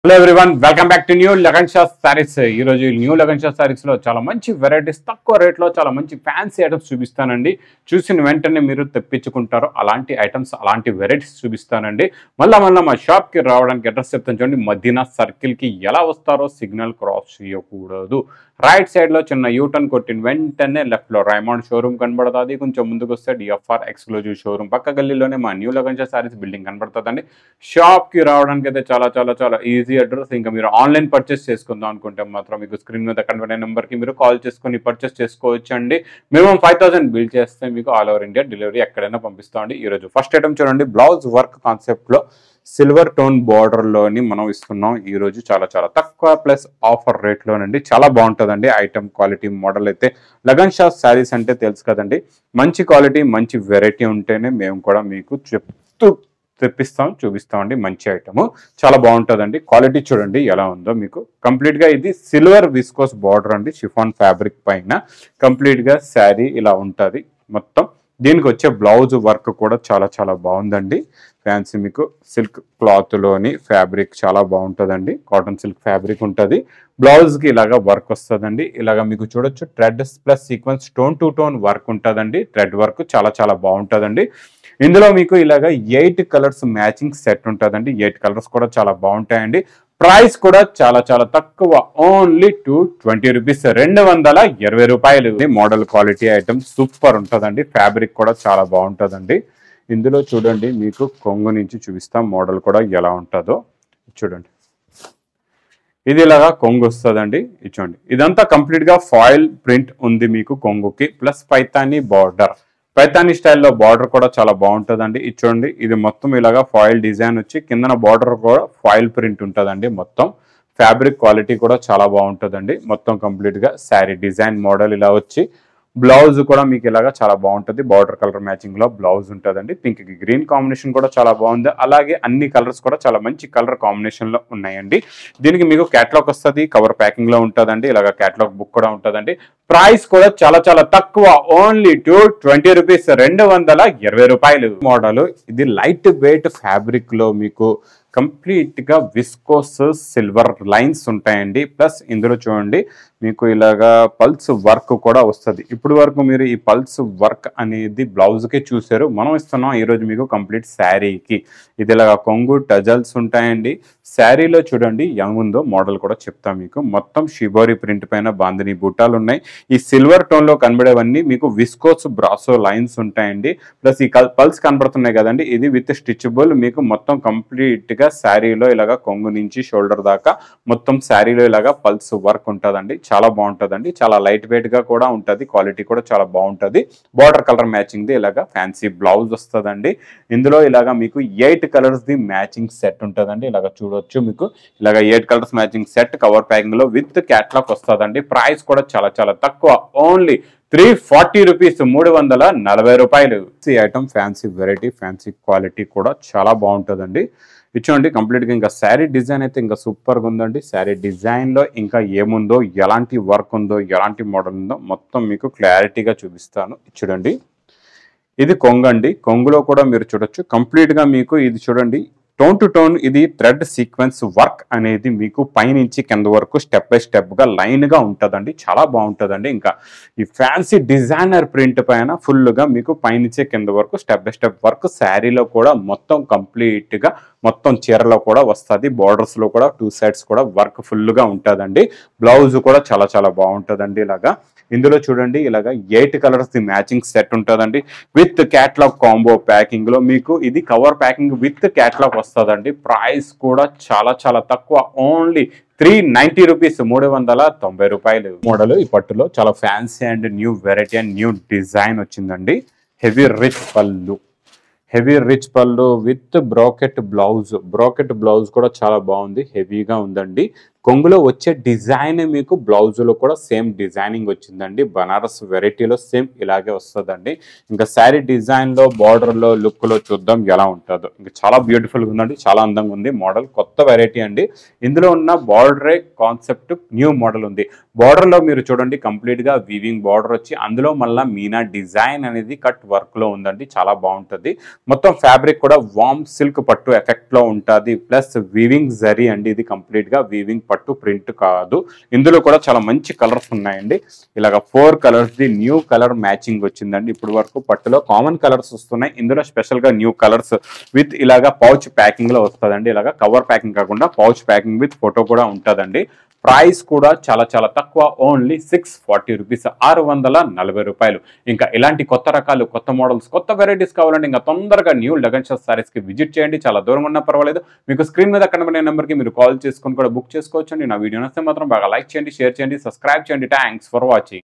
Hello everyone welcome back to new Lagan Shah sarees. ఈ రోజు new Lagan Shah saris లో చాలా మంచి వెరైటీస్ తక్కువ రేట్ లో చాలా మంచి ఫ్యాన్సీ ఐటమ్స్ చూపిస్తానండి. చూసిన వెంటనే మీరు తెప్పించుకుంటారు. అలాంటి ఐటమ్స్ అలాంటి వెరైటీస్ చూపిస్తానండి. మళ్ళా మా షాప్ కి రావడానికి అడ్రస్ చెప్తాను చూడండి. మదీనా సర్కిల్ కి ఎలా వస్తారో సిగ్నల్ క్రాస్ చేయకూడదు. రైట్ సైడ్ లో చిన్న యూటర్న్ కొట్టిన వెంటనే లెఫ్ట్ లో రైమండ్ షోరూమ్ కనబడుతుంది. కొంచెం ముందుకు వస్తే డిఎఫ్ఆర్ ఎక్స్క్లూజివ్ షోరూమ్ పక్క గల్లీలోనే మా న్యూ లగన్ షా సారీస్ బిల్డింగ్ కనబడుతుందండి. షాప్ కి రావడానికి అయితే చాలా చాలా చాలా ఈజీ అడ్రస్. ఇంకా మీరు ఆన్లైన్ పర్చేస్ చేసుకుందాం అనుకుంటే మాత్రం మీకు స్క్రీన్ మీద కనబడే నెంబర్ కి మీరు కాల్ చేసుకుని పర్చేస్ చేసుకోవచ్చు అండి. మినిమం 5000 బిల్ చేస్తే మీకు ఆల్ ఓవర్ ఇండియా డెలివరీ ఎక్కడైనా పంపిస్తామండి. ఈ రోజు ఫస్ట్ ఐటమ్ చూడండి, బ్లౌజ్ వర్క్ కాన్సెప్ట్ లో సిల్వర్ టోన్ బార్డర్ లోని మనం ఇస్తున్నాం. ఈ రోజు చాలా చాలా తక్కువ ప్లస్ ఆఫర్ రేట్ లోనండి. చాలా బాగుంటుందండి. ఐటమ్ క్వాలిటీ మోడల్ అయితే లగన్ షా శారీస్ అంటే తెలుసు కదండి. మంచి క్వాలిటీ మంచి వెరైటీ ఉంటేనే మేము కూడా మీకు చెప్తూ తెప్పిస్తాం చూపిస్తామండి. మంచి ఐటమ్ చాలా బాగుంటుందండి. క్వాలిటీ చూడండి ఎలా ఉందో. మీకు కంప్లీట్ గా ఇది సిల్వర్ విస్కోస్ బార్డర్ అండి. షిఫాన్ ఫ్యాబ్రిక్ పైన కంప్లీట్ గా శారీ ఇలా ఉంటుంది మొత్తం. దీనికి వచ్చే బ్లౌజ్ వర్క్ కూడా చాలా చాలా బాగుందండి. ఫ్యాన్సీ మీకు సిల్క్ క్లాత్ లోని ఫ్యాబ్రిక్ చాలా బాగుంటుందండి. కాటన్ సిల్క్ ఫ్యాబ్రిక్ ఉంటుంది. బ్లౌజ్ కి ఇలాగా వర్క్ వస్తుందండి. ఇలాగా మీకు చూడొచ్చు thread plus sequence tone to tone work ఉంటుందండి. థ్రెడ్ వర్క్ చాలా చాలా బాగుంటుందండి. ఇందులో మీకు ఇలాగా 8 కలర్స్ మ్యాచింగ్ సెట్ ఉంటుందండి. 8 కలర్స్ కూడా చాలా బాగుంటాయండి. ప్రైస్ కూడా చాలా చాలా తక్కువ, ఓన్లీ 220 రూపీస్, 220 రూపాయలు. మోడల్ క్వాలిటీ ఐటమ్ సూపర్ ఉంటుందండి. ఫ్యాబ్రిక్ కూడా చాలా బాగుంటుందండి. ఇందులో చూడండి మీకు కొంగు నుంచి చూపిస్తాం మోడల్ కూడా ఎలా ఉంటుందో చూడండి. ఇది ఇలాగా కొంగు వస్తుందండి. చూడండి ఇదంతా కంప్లీట్ గా ఫాయిల్ ప్రింట్ ఉంది మీకు కొంగుకి, ప్లస్ పైతానీ బార్డర్. పైతానీ స్టైల్లో బార్డర్ కూడా చాలా బాగుంటుందండి. ఇది చూడండి, ఇది మొత్తం ఇలాగా ఫాయిల్ డిజైన్ వచ్చి కిందన బార్డర్ కూడా ఫాయిల్ ప్రింట్ ఉంటుందండి. మొత్తం ఫ్యాబ్రిక్ క్వాలిటీ కూడా చాలా బాగుంటుందండి. మొత్తం కంప్లీట్ గా శారీ డిజైన్ మోడల్ ఇలా వచ్చి బ్లౌజ్ కూడా మీకు ఇలాగా చాలా బాగుంటుంది. బార్డర్ కలర్ మ్యాచింగ్ లో బ్లౌజ్ ఉంటుందండి. పింక్ కి గ్రీన్ కాంబినేషన్ కూడా చాలా బాగుంది. అలాగే అన్ని కలర్స్ కూడా చాలా మంచి కలర్ కాంబినేషన్ లో ఉన్నాయండి. దీనికి మీకు క్యాటలాగ్ వస్తుంది, కవర్ ప్యాకింగ్ లో ఉంటుందండి. ఇలాగ క్యాటలాగ్ బుక్ కూడా ఉంటుందండి. ప్రైస్ కూడా చాలా చాలా తక్కువ, ఓన్లీ 220 రూపీస్, 220 రూపాయలు. మోడల్ ఇది లైట్ వెయిట్ ఫ్యాబ్రిక్ లో మీకు కంప్లీట్ గా విస్కోస్ సిల్వర్ లైన్స్ ఉంటాయండి. ప్లస్ ఇందులో చూడండి మీకు ఇలాగా పల్స్ వర్క్ కూడా వస్తుంది. ఇప్పుడు వరకు మీరు ఈ పల్స్ వర్క్ అనేది బ్లౌజ్ కి చూసారు. మనం ఇస్తున్నాం ఈ రోజు మీకు కంప్లీట్ శారీకి. ఇది ఇలాగా కొంగు టజల్స్ ఉంటాయండి. శారీలో చూడండి ఏముందో మోడల్ కూడా చెప్తాం మీకు. మొత్తం షిబోరి ప్రింట్ పైన బాందిని బుట్టాలు ఉన్నాయి. ఈ సిల్వర్ టోన్ లో కనబడేవన్నీ మీకు విస్కోస్ బ్రాసో లైన్స్ ఉంటాయండి. ప్లస్ ఈ పల్స్ కనబడుతున్నాయి కదండి, ఇది విత్ స్టిచబుల్. మీకు మొత్తం కంప్లీట్ గా శారీలో ఇలాగా కొంగు నుంచి షోల్డర్ దాకా మొత్తం శారీలో ఇలాగా పల్స్ వర్క్ ఉంటుందండి. చాలా బాగుంటుందండి. చాలా లైట్ వెయిట్ గా కూడా ఉంటుంది. క్వాలిటీ కూడా చాలా బాగుంటుంది. బార్డర్ కలర్ మ్యాచింగ్ ది ఇలాగా ఫ్యాన్సీ బ్లౌజ్ వస్తుందండి. ఇందులో ఇలాగా మీకు 8 కలర్స్ ది మ్యాచింగ్ సెట్ ఉంటుందండి. ఇలాగ చూడొచ్చు మీకు ఇలాగ 8 colours matching set cover packing లో విత్ క్యాట్లాగ్ వస్తుందండి. ప్రైస్ కూడా చాలా చాలా తక్కువ, ఓన్లీ 340 రూపీస్, 340 రూపాయలు. ఈ item fancy variety, fancy quality కూడా చాలా బాగుంటుందండి. ఇచ్చోండి కంప్లీట్ గా ఇంకా శారీ డిజైన్ అయితే ఇంకా సూపర్ గా ఉందండి. శారీ డిజైన్ లో ఇంకా ఏముందో, ఎలాంటి వర్క్ ఉందో, ఎలాంటి మోడల్ ఉందో మొత్తం మీకు క్లారిటీగా చూపిస్తాను. చూడండి ఇది కొంగండి. కొంగులో కూడా మీరు చూడొచ్చు కంప్లీట్ గా మీకు ఇది చూడండి టోన్ టు టోన్. ఇది థ్రెడ్ సీక్వెన్స్ వర్క్ అనేది మీకు పైనుంచి కింద వరకు స్టెప్ బై స్టెప్ గా లైన్ గా ఉంటుందండి. చాలా బాగుంటుందండి. ఇంకా ఈ ఫ్యాన్సీ డిజైనర్ ప్రింట్ పైన ఫుల్ గా మీకు పైనుంచి కింద వరకు స్టెప్ బై స్టెప్ వర్క్. శారీలో కూడా మొత్తం కంప్లీట్ గా మొత్తం చీరలో కూడా వస్తుంది. బార్డర్స్ లో కూడా 2 సైడ్స్ కూడా వర్క్ ఫుల్ గా ఉంటుందండి. బ్లౌజ్ కూడా చాలా చాలా బాగుంటుందండి. ఇలాగా ఇందులో చూడండి ఇలాగా 8 కలర్స్ ది మ్యాచింగ్ సెట్ ఉంటుందండి. విత్ క్యాట్లాగ్ కాంబో ప్యాకింగ్ లో మీకు ఇది కవర్ ప్యాకింగ్ విత్ క్యాట్లాగ్ వస్తుందండి. ప్రైస్ కూడా చాలా చాలా తక్కువ, ఓన్లీ 390 రూపీస్, 390 రూపాయలు. మోడల్ ఈ పట్టులో చాలా fancy and new variety and new design వచ్చిందండి. హెవీ రిచ్ పళ్ళు, హెవీ రిచ్ పళ్ళు with brocade blouse. Brocade blouse కూడా చాలా బాగుంది, హెవీగా ఉందండి. కొంగులో వచ్చే డిజైన్ మీకు బ్లౌజులో కూడా సేమ్ డిజైనింగ్ వచ్చిందండి. బనారస్ వెరైటీలో సేమ్ ఇలాగే వస్తుందండి. ఇంకా శారీ డిజైన్లో బార్డర్లో లుక్లో చూద్దాం ఎలా ఉంటుందో. ఇంకా చాలా బ్యూటిఫుల్గా ఉందండి, చాలా అందంగా ఉంది. మోడల్ కొత్త వెరైటీ అండి. ఇందులో ఉన్న బార్డరే కాన్సెప్ట్ న్యూ మోడల్ ఉంది. బార్డర్లో మీరు చూడండి కంప్లీట్గా వీవింగ్ బార్డర్ వచ్చి అందులో మళ్ళీ మీనా డిజైన్ అనేది కట్ వర్క్లో ఉందండి. చాలా బాగుంటుంది. మొత్తం ఫ్యాబ్రిక్ కూడా వామ్ సిల్క్ పట్టు ఎఫెక్ట్లో ఉంటుంది. ప్లస్ వీవింగ్ జరీ అండి. ఇది కంప్లీట్గా వీవింగ్ పట్టు ప్రింట్ కాదు. ఇందులో కూడా చాలా మంచి కలర్స్ ఉన్నాయండి. ఇలాగ 4 కలర్స్ ది న్యూ కలర్ మ్యాచింగ్ వచ్చిందండి. ఇప్పుడు వరకు పట్టులో కామన్ కలర్స్ వస్తున్నాయి. ఇందులో స్పెషల్ గా న్యూ కలర్స్ విత్ ఇలాగా పౌచ్ ప్యాకింగ్ లో వస్తుందండి. ఇలాగా కవర్ ప్యాకింగ్ కాకుండా పౌచ్ ప్యాకింగ్ విత్ ఫోటో కూడా ఉంటుందండి. ప్రైస్ కూడా చాలా చాలా తక్కువ, ఓన్లీ 640 రూపీస్, 640 రూపాయలు. ఇంకా ఇలాంటి కొత్త రకాలు, కొత్త మోడల్స్, కొత్త వెరైటీస్ కావాలంటే ఇంకా తొందరగా న్యూ లగన్ షా సారీస్ కి విజిట్ చేయండి. చాలా దూరంగా ఉన్నా పర్వాలేదు, మీకు స్క్రీన్ మీద కనబడే నెంబర్కి మీరు కాల్ చేసుకొని కూడా బుక్ చేసుకోవచ్చండి. నా వీడియో నచ్చితే మాత్రం బాగా లైక్ చేయండి, షేర్ చేయండి, సబ్స్క్రైబ్ చేయండి. Thanks for watching.